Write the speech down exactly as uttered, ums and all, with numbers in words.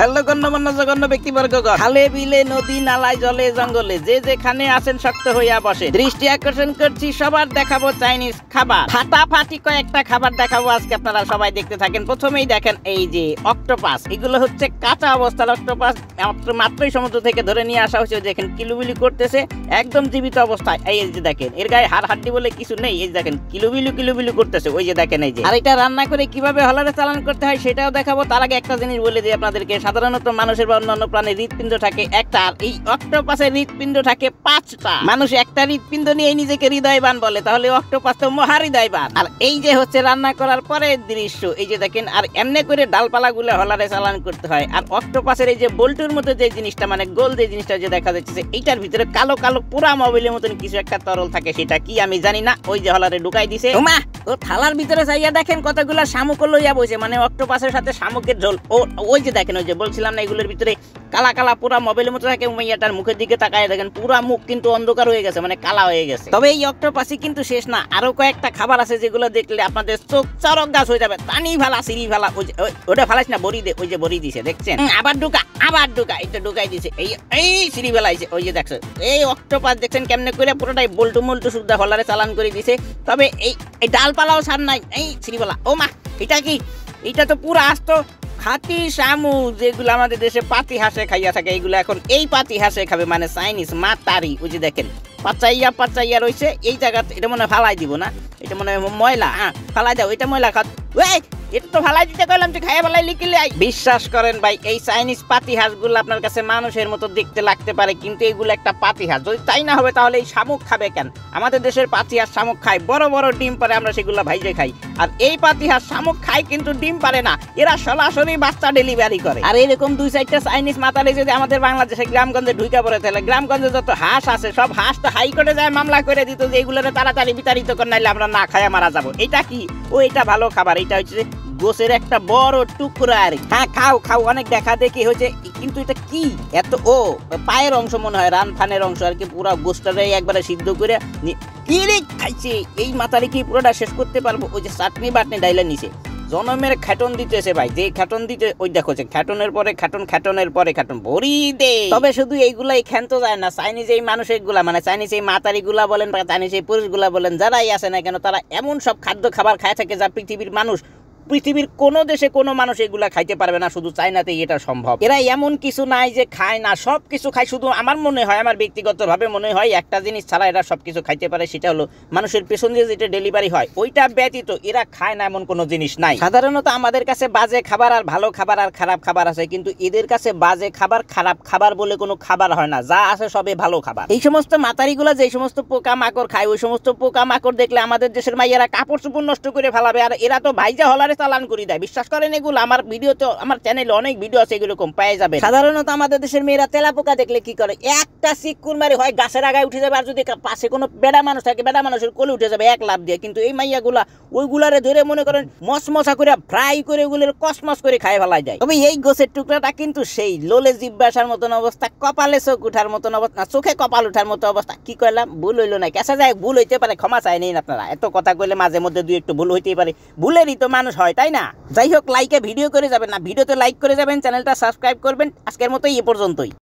Hello গণ্যমান্য জঘন্য ব্যক্তিবর্গগণ, খালে বিলে নদী নালায় জলে জঙ্গলে যে যেখানে আছেন শক্ত হইয়া বসে, দৃষ্টি আকর্ষণ করছি সবার দেখাবো চাইনিজ খাবার। ফাটাফাটি কয়েকটা খাবার দেখাবো আজকে, আপনারা সবাই দেখতে থাকেন। প্রথমেই দেখেন এই যে অক্টোপাস, এগুলো হচ্ছে কাঁচা অবস্থার অক্টোপাস, মাত্রই সমুদ্র থেকে ধরে নিয়ে আসা হয়েছে। দেখেন কিলুবিলু করতেছে একদম জীবিত অবস্থায়। এই যে দেখেন এর গায়ে হাড় হাড্ডি বলে কিছু নেই, এই দেখেন কিলুবিলু কিলুবিলু করতেছে। ওই যে দেখেন এই যে, আর এটা রান্না করে কিভাবে হলারে চালান করতে হয় সেটাও দেখাবো। তার আগে একটা জিনিস বলে দিই আপনাদেরকে, সাধারণত মানুষের বা অন্যান্য প্রাণীর হৃৎপিণ্ড থাকে একটা, আর এই অক্টোপাসের হৃৎপিণ্ড থাকে পাঁচটা। মানুষ একটা হৃৎপিণ্ড নিয়ে নিজেকে হৃদয়বান বলে, তাহলে অক্টোপাস তো মহাহৃদয়বান। আর এই যে হচ্ছে রান্না করার পরে দৃশ্য, এই যে দেখেন, আর এমনি করে ডালপালা গুলো হলারে চালান করতে হয়। আর অক্টোপাসের এই যে বল্টুর মতো যে জিনিসটা, মানে গোল যে জিনিসটা যে দেখা যাচ্ছে, এইটার ভিতরে কালো কালো পুরা মোবাইলের মতন কিছু একটা তরল থাকে, সেটা কি আমি জানি না। ওই যে হলারে ঢুকাই দিছে, ওমা ও থালার ভিতরে চাইয়া দেখেন কতগুলা শামুক লইয়া বসে, মানে অক্টোপাসের সাথে শামুকের ঝোল। ও ওই যে দেখেন, ওই যে বলছিলাম না এগুলোর ভিতরে কালা কালা পুরা মোবাইলের মতো থাকে। মাইয়াটার মুখের দিকে তাকায় দেখেন পুরা মুখ কিন্তু অন্ধকার হয়ে গেছে, মানে কালা হয়ে গেছে। তবে এই অক্টোপাসই কিন্তু শেষ না, আরো কয়েকটা খাবার আছে যেগুলো দেখলে আপনাদের চোখ চরক গাছ হয়ে যাবে। টানি ভালা সিঁড়ি ভালা, ওটা ফালাইস না, বড়ি দে, ওই যে বড়ি দিছে দেখছেন, আবার ঢুকা আবার ঢুকা, এটা ঢুকাই দিছে। এই এই সিঁড়ি ফেলাইছে, ওই যে দেখছো এই অক্টোপাস দেখছেন কেমনে করে পুরোটাই বল্টু মল্টু সুদ্ধা হলারে চালান করে দিছে। তবে এই এই ডালপালাও ছাড় নাই, এই সিঁড়ি ফেলা। ও মা, এটা কি? এটা তো পুরো আস্ত খাঁটি শামুক, যেগুলো আমাদের দেশে পাতি হাঁসে খাইয়া থাকে, এইগুলো এখন এই পাতি হাঁসে খাবে, মানে চাইনিজ মাতারি। ওই যে দেখেন পাচাইয়া পাচাইয়া রয়েছে এই জায়গাতে, এটা মনে হয় ফালাই দিব না, এটা মনে হয় ময়লা। হ্যাঁ ফালাই দাও, এটা ময়লা খাত। এটা তো ফালাই দিতে কইলাম, তুই খাইয়া ফালাই লিখিলে। বিশ্বাস করেন ভাই, এই চাইনিজ পাতি হাঁসগুলো আপনার কাছে মানুষের মতো দেখতে লাগতে পারে, কিন্তু এগুলো একটা পাতি হাঁস। যদি তাই না হবে তাহলে এই শামুক খাবে কেন? আমাদের দেশের পাতি হাঁস শামুক খায়, বড় বড় ডিম পারে, আমরা সেগুলো ভাইজে খাই। আর এই পাতি হাঁস শামুক খায় কিন্তু ডিম পারে না, এরা সরাসরি বাচ্চা ডেলিভারি করে। আর এরকম দুই চারটা চাইনিজ মাতালে যদি আমাদের বাংলাদেশে গ্রামগঞ্জে ঢুকে পড়ে, তাহলে গ্রামগঞ্জে যত হাঁস আছে সব হাঁস তো হাইকোর্টে যায় মামলা করে দিত যে এগুলোরে তাড়াতাড়ি বিতাড়িত করে, নাইলে আমরা না খায়া মারা যাবো। এটা কি? ও এটা ভালো খাবার, এটা হচ্ছে গোসের একটা বড় টুকরা। আর হ্যাঁ খাও খাও, অনেক দেখা দেখি হয়েছে, কিন্তু এটা কি এত? ও পায়ের অংশ মনে হয়, রান ফানের অংশ আর কি, পুরা গোসটারে একবারে সিদ্ধ করে কি রে খাইছে। এই মাথারে কি পুরোটা শেষ করতে পারবো? ওই যে চাটনি বাটনি ডাইলে নিছে, জনমের খ্যাটন দিতেছে ভাই, যে খ্যাটন দিতে ওই দেখো খ্যাটনের পরে খ্যাটন, খ্যাটনের পরে খ্যাটন ভরি দে। তবে শুধু এইগুলাই খ্যান্ত যায় না, চাইনিজ এই মানুষ এইগুলা, মানে চাইনিজ এই মাতারি গুলা বলেন বা চাইনিজ এই পুরুষ গুলা বলেন, যারাই আছে না কেন, তারা এমন সব খাদ্য খাবার খায় থাকে যা পৃথিবীর মানুষ, পৃথিবীর কোন দেশে কোনো মানুষ এগুলা খাইতে পারবে না, শুধু চাইনাতেই এটা সম্ভব। এরা এমন কিছু নাই যে খায় না, সব কিছু খায়। শুধু আমার মনে হয়, আমার ব্যক্তিগত ভাবে মনে হয় একটা জিনিস ছাড়া এরা সবকিছু খাইতে পারে, সেটা হলো মানুষের পেছন দিয়ে যেটা ডেলিভারি হয় ওইটা ব্যতীত এরা খায় না এমন কোনো জিনিস নাই। সাধারণত আমাদের কাছে বাজে খাবার আর ভালো খাবার আর খারাপ খাবার আছে, কিন্তু এদের কাছে বাজে খাবার খারাপ খাবার বলে কোনো খাবার হয় না, যা আছে সবে ভালো খাবার। এই সমস্ত মাতারিগুলা যে সমস্ত পোকা মাকড় খায়, ওই সমস্ত পোকা মাকড় দেখলে আমাদের দেশের মাইয়েরা কাপড় চোপড় নষ্ট করে ফেলাবে, আর এরা তো ভাইজা হলারে চালান করে দেয়। বিশ্বাস করেন এগুলো আমার ভিডিওতে, আমার চ্যানেলে অনেক ভিডিও আছে, এগুলো কম পেয়ে যাবে। সাধারণত আমাদের দেশের মেয়েরা তেলা পোকা দেখলে কি করে, একটা চিকুন মারি হয় গাছের আগায় উঠে যাবে, আর যদি পাশে কোনো বেড়া মানুষ থাকে বেড়া মানুষের কোলে উঠে যাবে এক লাভ দিয়ে। কিন্তু এই মাইয়াগুলা ওইগুলারে ধরে মনে করেন মশমশা করে ফ্রাই করে ওগুলোর কসমস করে খাই ফেলাই যায়। তবে এই গোছের টুকরাটা কিন্তু সেই লোলে জিব্বা আসার মতন অবস্থা, কপালে চোখ উঠার মতন অবস্থা, চোখে কপাল উঠার মতো অবস্থা। কি করলাম, ভুল হইলো না, কেসা যায় ভুল হইতে পারে, ক্ষমা চাই নেই আপনারা। এত কথা কইলে মাঝে মধ্যে দুই একটু ভুল হইতেই পারে, ভুলেরই তো মানুষ হয়, তাই না? যাই হোক, লাইকে ভিডিও করে যাবেন না, ভিডিওতে লাইক করে যাবেন, চ্যানেলটা সাবস্ক্রাইব করবেন। আজকের মতো এই পর্যন্তই।